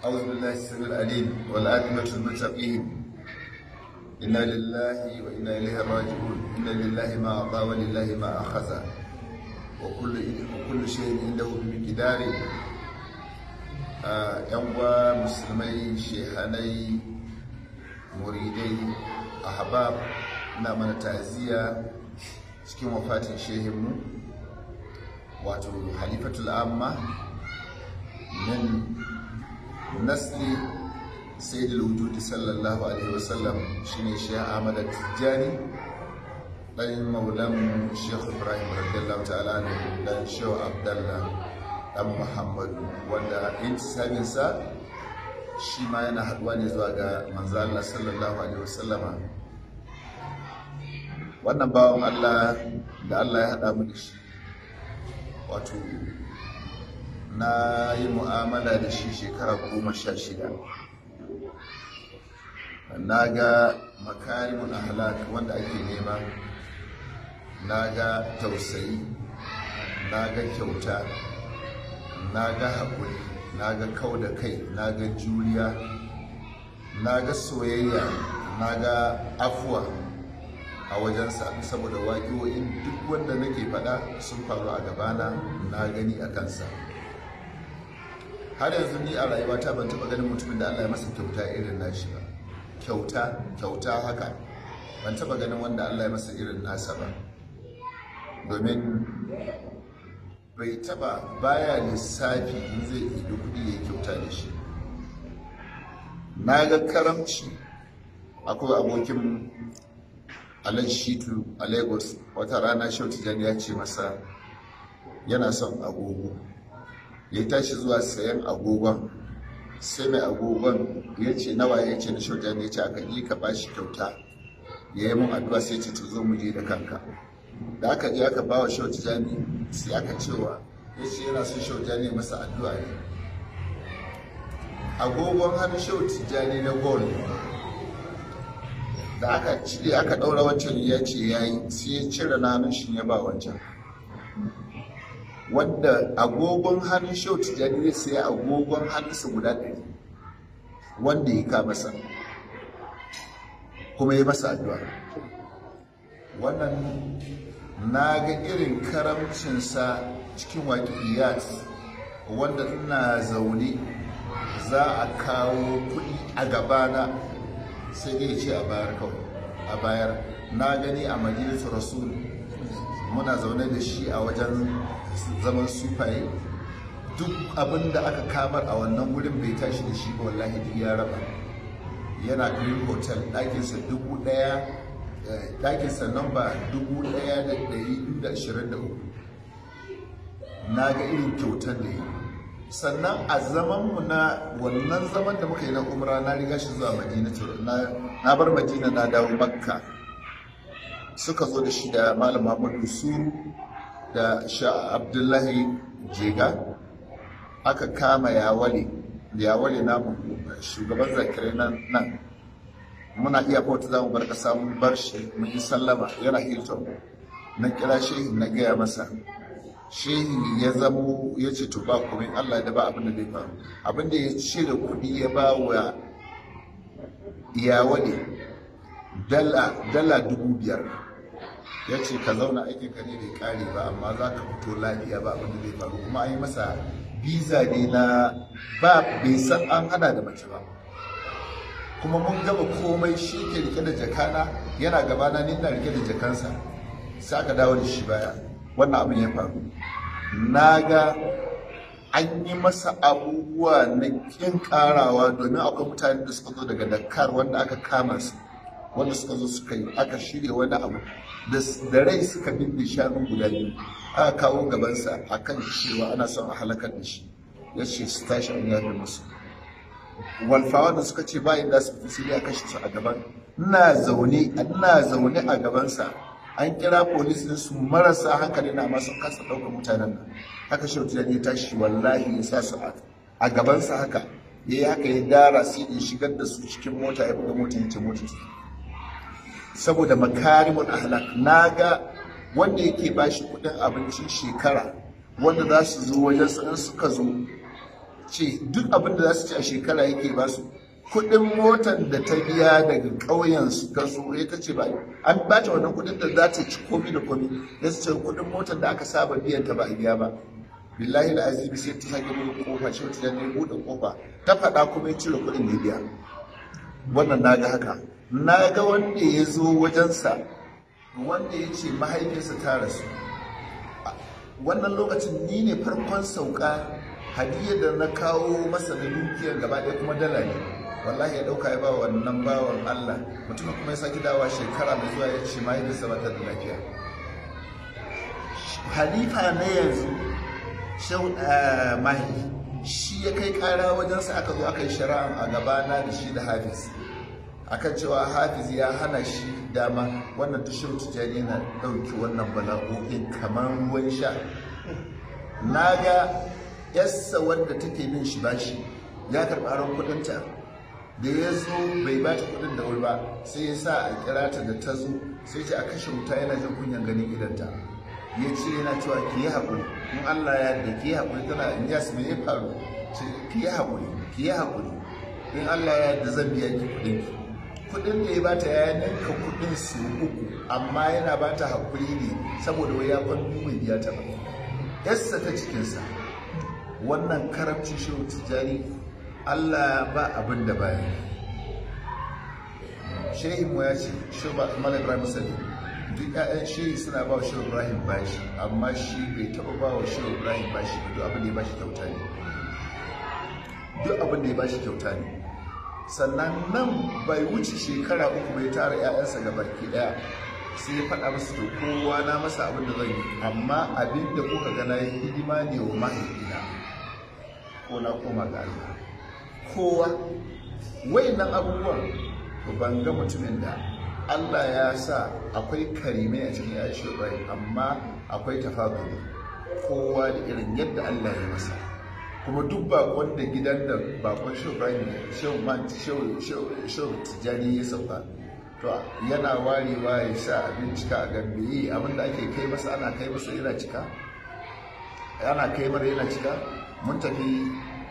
أعوذ بالله السميع العليم والعاقبة للمتقين. إنا لله وإنا إليه راجعون. إن لله ما أعطى ولله ما أخذ وكل شيء عنده بمقدار. ‘Yan musulmai, shehanai, muridai, ahbab, na mana ta'aziyya cikin wafatin shehinmu wato halifatul amma min nasli sayyidul wujudi sallallahu alaihi wasallam, shine Sheikh Ahmad Tijjani dan maulan Sheikh Ibrahim radiyallahu ta'ala ne, dan Sheikh Abdullah dan Muhammad, wanda intisabinsa shi ma yana haduwa ne zuwa ga manzo Allah sallallahu alaihi wasallama. Wannan bawan Allah da Allah ya hada mu da shi, wato na yi mu'amala da shi shekara 16. Na ga makarimun ahlak wanda ake nema, na ga tausayi, na ga kyauta, na ga haƙuri, na ga kau da kai, na ga juriya, na ga soyayya, na ga afuwa a wajensa, saboda waƙiwoyin duk wanda nake faɗa sun faru a gabana, na gani a kansa. Har yanzu ni a rayuwata ban taɓa ganin mutumin da Allah ya masa kyauta irin nashi ba. Kyauta haka ban taɓa ganin wanda Allah ya masa irin nasa ba, domin bai taɓa, baya lissafi in zai ido kuɗi ya kyauta da shi. Na ga karamci. Akwai abokin Alhaji Shitu a Lagos, wata rana Shehu Tijjani ya ce masa yana son agogo, ya tashi zuwa sayan agogon, sai mai agogon ya ce nawa, ya ce na Shehu Tijjani, ya ce aka yi ka bashi kyauta, ya yi mun addu'a, sai ce to zo mu je da kanka. Da aka je aka bawa Shehu Tijjani, sai aka cewa ya ce yana son Shehu Tijjani masa addu'a ne. Agogon hannun Shehu Tijjani na gold, da aka cire aka daura wancan ya ce yayi, sai ya cire nanin shi ya ba wancan, wanda agogon hannun Shehu Tijjani ne sai agogon hannunsa guda 100 wanda ya ka masa, kuma ya masa addu'a. Wannan na ga irin karamcinsa cikin waƙiyat, wanda ina zaune za a kawo kuɗi a gabana sai dai ce a bayar kawai, a bayar. Na gani a Madinatu Rasul, muna zaune da shi a wajen zaman sufaye, duk abin da aka kamar a wannan wurin bai tashi da shi ba, wallahi duk ya raba. Yana Green Hotel, ɗakinsa 1000, ɗakinsa namba 1223. Na ga irin kyautar da yi. Sannan a zamanmu na wannan zaman da muka yi na umra, na riga shi zuwa Madina, na bar Madina na dawo Makka. Suka zo da shi da Malam Muhammadu Suru da Sha Abdullahi Jega, aka kama Yawale namu shugaban zakirai nan. Muna iya bauta za mu bar ƙasa, mun bar shi, mun yi sallama, yana Hilton. Na kira shehi na gaya masa, shehi ya zamo ya ce to ba komai, Allah da ba abin da zai faru. Abin da ya ce da kuɗi ya ba wa Iyawale dala 5,000, ya ce ka zauna aikin ka ne bai kare ba, amma za ka fito lafiya, ba abin da zai faru. Kuma an yi masa biza ne na ba, bai san an hada da mace ba. Kuma mun gaba komai, shi ke rike da jakana, yana gabana, ni na rike da jakansa, sai aka dawo da shi baya. Wannan abin ya faru. Na ga an yi masa abubuwa na kin karawa, domin akwai mutane da suka zo daga Dakar wanda aka kama su, wanda suka zo suka yi, aka shirya wani abu da rai suka binne shanu guda 2, aka kawo gabansa akan cewa ana son a halakar da shi. Ya ce su tashi, an yafe musu. Walfawa da suka ce bayan da su fi sai a kashe su a gaban, ina zaune a gabansa. An kira polis din su marasa hankali na masu kasa ɗaukar mutanen nan. Haka Shehu Tijjani ya tashi, wallahi ya sa su a gabansa haka, ya yi haka, ya dara sai ya shigar da su cikin mota, ya buga mota, ya ce mota. Saboda makarimun ahlak. Na ga wanda yake bashi kuɗin abincin shekara, wanda za su zo wajen, in suka zo ce duk abin da za su ci a shekara yake ba su. Kuɗin motar da ta biya daga ƙauyen su ta so ta ce ba an bata wannan kuɗin da za ta ci komi da komi, ya su ce kuɗin motar da aka saba biyan ta ba a biya ba. Billahi da azimi sai ta sake buɗe kofa, ce wata ne buɗe kofa ta faɗa kuma ya cire kuɗin da ya biya. Wannan na ga haka. Na ga wanda ya zo wajensa wanda ya ce mahaifiyarsa ta rasu. Wannan lokacin ni ne farkon sauka, hadiyar da na kawo masa da dukiyar gaba ɗaya kuma dala ne. Wallahi ya ɗauka ya ba wannan bawan Allah, mutumin kuma ya sake dawa shekara mai zuwa ya ce mahaifiyarsa ba ta da lafiya. Halifa na yanzu mahi shi ya kai ƙara wajensa, aka zo aka yi shari'a a gabana da shi da Hafiz akan cewa Hafiz ya hana shi dama. Wannan tushen tijani yana ɗauki wannan bala'o'in kamar ruwan sha. Na ga yassa wanda take bin shi bashi ya karɓi aron kuɗinta, da ya zo bai ba ta kuɗin da wuri ba, sai ya sa a kira ta da ta zo, sai ce a kashe wuta, yana jin kunyan ganin idanta. Ya ce yana cewa ki yi haƙuri, in Allah ya yarda ki yi haƙuri. Tana in yas me ya faru, ce ki yi haƙuri, ki yi haƙuri, in Allah ya yarda zan biya ki kuɗin ki. Kuɗin da ya bata ya ninka kuɗin su 3, amma yana bata haƙuri ne saboda wai ya kwanto mai biya ta ba. Yassa ta cikinsa. Wannan karamcin shehu tijjani Allah ba abin da baya. Shehin mu ya ce shehu Malam Ibrahim Sani duk ƴaƴan shehi suna ba wa shehu Ibrahim bashi, amma shi bai taɓa ba wa shehu Ibrahim bashi ba. Duk abin da ya bashi kyauta ne. Duk abin da ya bashi kyauta ne. Sannan nan bai wuce shekara 3 bai tara 'ya'yansa ga baki daya, sai ya faɗa musu to kowa na masa abin da zan yi, amma abin da kuka gana ya hidima ne wa mahaifina ko na koma ga Allah. Kowa wayannan abubuwan to ban ga mutumin da Allah ya sa akwai karimai a cikin Aisha Ibrahim, amma akwai tafaduli, kowa da irin yadda Allah ya masa. Kuma duk bakon da gidan da bakon shehu Ibrahim shehu tijjani ya sauka, to yana warewa ya sha abincika a gambe abinda ake kai masa, ana kai masa yana cika, ana kai mara yana cika. Mun tafi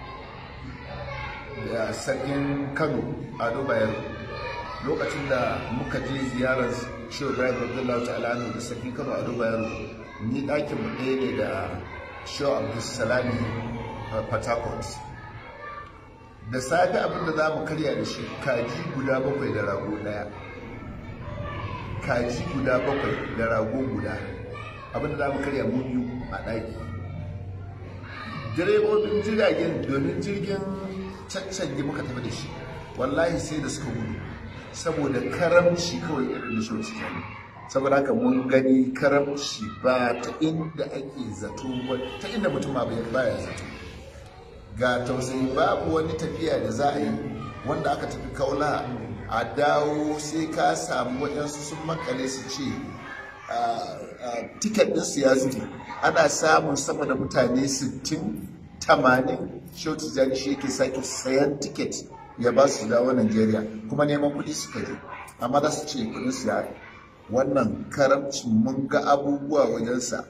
da sarkin Kano Ado Bayero lokacin da muka je ziyarar shehu Ibrahim radiyallahu ta'ala anhu da sarkin Kano Ado Bayero, ni ɗakin mu ɗaya ne da shehu Abdulsalami Port Harcourt. Da safe abinda za mu karya da shi kaji guda 7 da rago daya, kaji guda 7 da rago guda, abinda za mu karya mu 2 a ɗaki. Direbobin jiragen, domin jirgin caccange muka tafi da shi, wallahi sai da suka gudu saboda karamci kawai irin da shi ne. Saboda haka mun gani karamci ba ta inda ake zato ba, ta inda mutum ba ya zato. Ga tausayi, babu wani tafiya da za a yi wanda aka tafi Kaula a dawo sai ka samu waɗansu sun makale su ce tiket ɗinsu ya zube. Ana samun sama da mutane 60-80 shehu tijjani shi yake sake sayan tiket ya ba su dawo Najeriya, kuma neman kuɗi suka je, amma za su ce kuɗin su ya. Wannan karamcin mun ga abubuwa wajensa.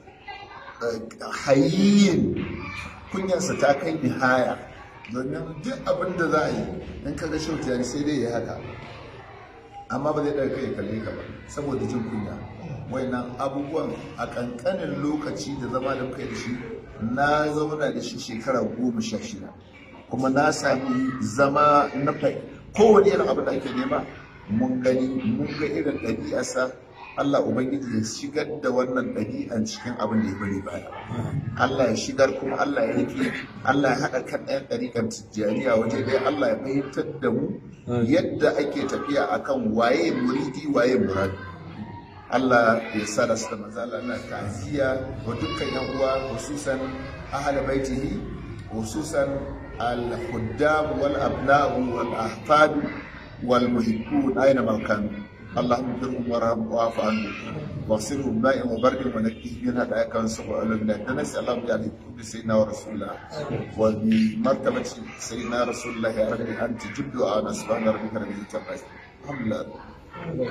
Hayyin kunyarsa ta kai nihaya, domin duk abin da za a yi in ka ga shehu tijjani sai dai ya haka, amma ba zai ɗaga kai kalle ka ba saboda jin kunya. Wayannan abubuwan a ƙanƙanin lokaci da zama da muka yi da shi, na zauna da shi shekara 16, kuma na sami zama na kowane irin abin da ake nema mun gani, mun ga irin ɗabi'arsa. Allah Ubangiji ya shigar da wannan ɗabi'an cikin abin da ya bari baya. Allah ya shigar, kuma Allah ya rike, Allah ya haɗa kan ɗayan ɗariƙar tijjaniya waje ɗaya. Allah ya fahimtar da mu yadda ake tafiya akan waye muridi waye muradi. Allah ya sa da su da manzo Allah na ta'ziya wa dukkan yan uwa, hususan ahli baitihi, hususan al-khuddam wal abna'u wal ahfad wal muhibbun aina ma kanu. اللهم اغفرهم وارحمهم واعف عنهم واغسلهم بماء وبرد ونقهم من هداياك وانصرهم على البلاد. نسال الله بجعل سيدنا ورسول الله وبمرتبه سيدنا رسول الله يا رب ان تجب دعاءنا. سبحان ربك رب العزه عما يصفون. الحمد لله.